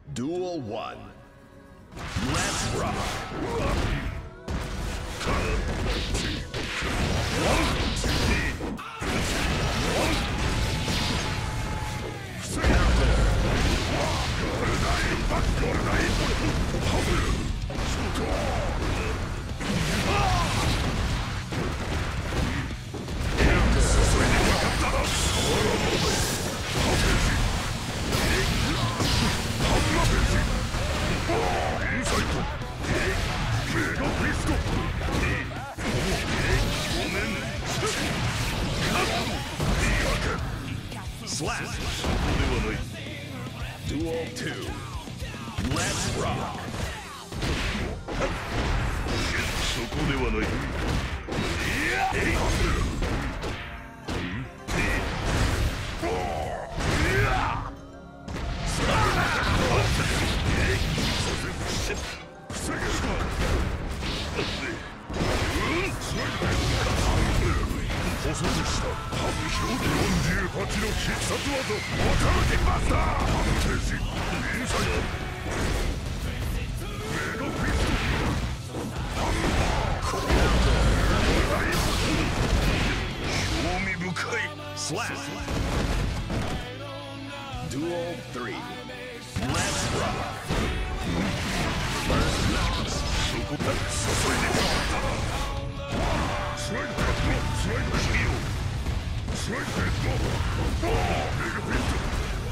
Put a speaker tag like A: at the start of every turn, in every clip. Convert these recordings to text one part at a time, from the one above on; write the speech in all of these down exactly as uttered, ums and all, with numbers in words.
A: Duel one. Let's rock. Slap. Duel two. Let's rock. そこではない。捕捉したよんじゅうはちの必殺技オタルティマスター停止インサイドメガフィストコーナー興味深いスラッDuel three Let's rock そこだ注いでスライドカットスライドしてみようスライドヘッドメガフィスト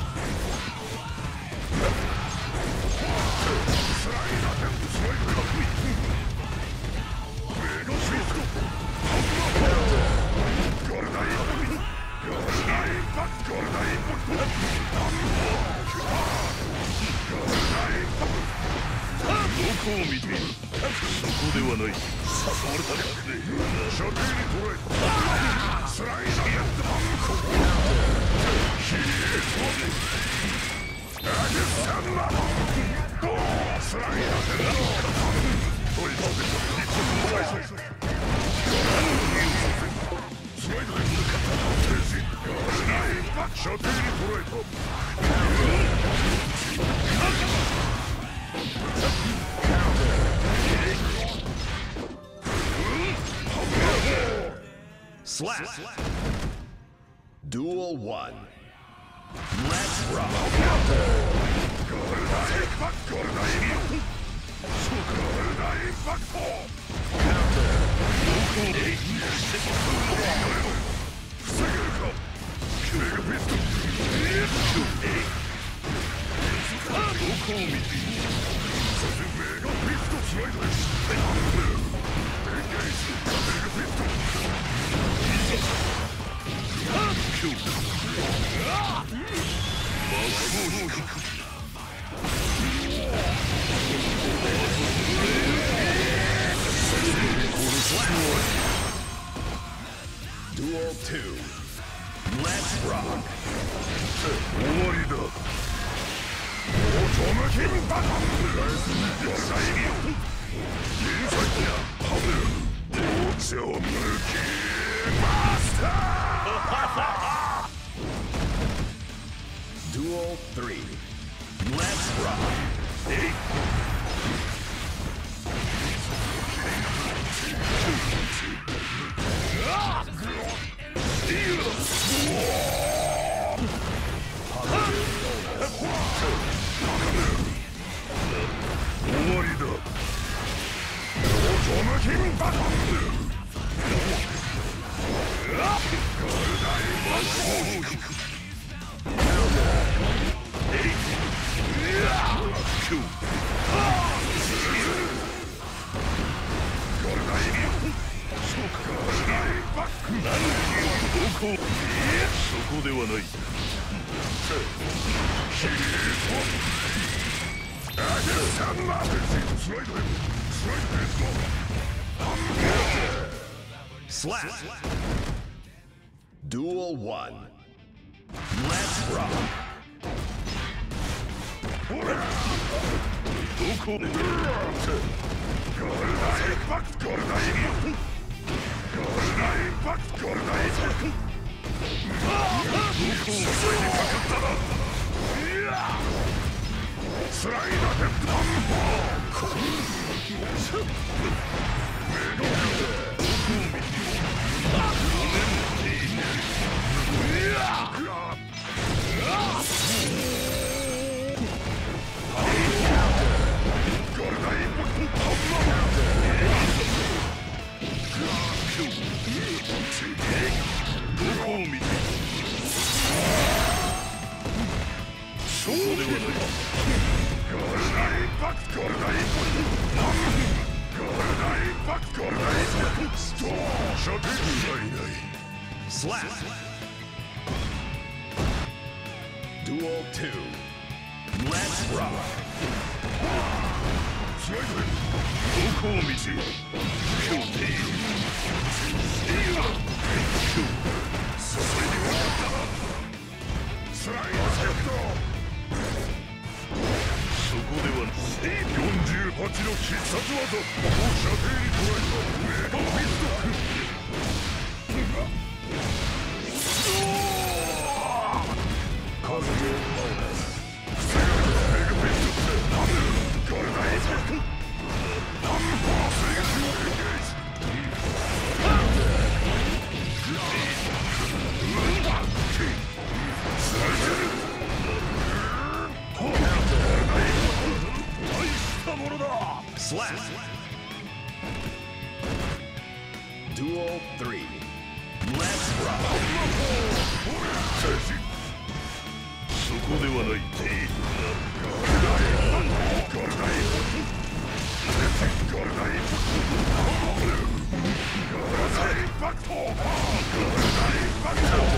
A: スライドヘッドスライドかっこいいメガフィストゴルダイゴルダイバックゴルダイバックゴルダイバックどこを見ているそこではない誘われたか射程に捉えたスライダーやったヒートアゲスタンマスライダーやったおい飛べ飛べ一本の最初スライダーやった停止射程に捉えたSlap. Duel one. Let's rock. Duel two. Let's rock. 終わりだ。オトムキンバトル。野菜よ。インサイドや。ハブル。お茶を抜きマスター。Duel three. Let's rock. Eight. So こではない。Slap. Duel one. Let's rock. どこで？ゴールダイバックゴールダイゴールダイバックゴールダイスライダーでダンボーメドル
B: Slap. Duel two. Let's rock.
A: スライドでどこを見せよ今日でいいそれで分かったスライドセットそこではよんじゅうはちの必殺技射程に捉えたメガフィスト
B: Slap. Duel three. Let's rock.
A: そこではないティーゴルダイゴルダイゴルダイゴルダイインパクトゴルダイインパクト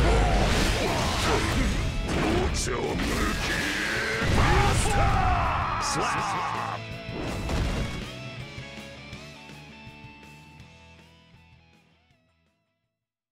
A: 膨張無機マスター
B: Slap.